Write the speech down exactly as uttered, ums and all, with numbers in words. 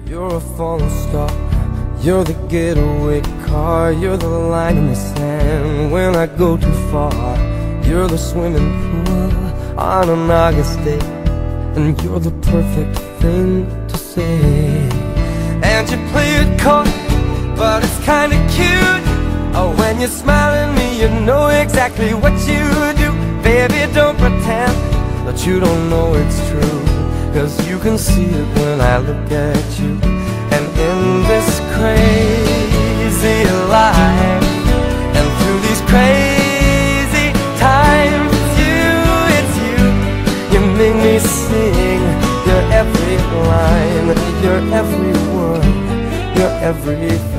You're a falling star, you're the getaway car, you're the line in the sand when I go too far. You're the swimming pool on an August day, and you're the perfect thing to say. And you play it coy, but it's kinda cute. Oh, when you smile at me, you know exactly what you do. Baby, don't pretend that you don't know it's true, 'cause you can see it when I look at you. And in this crazy life, and through these crazy times, it's you, it's you. You make me sing your every line, your every word, your everything.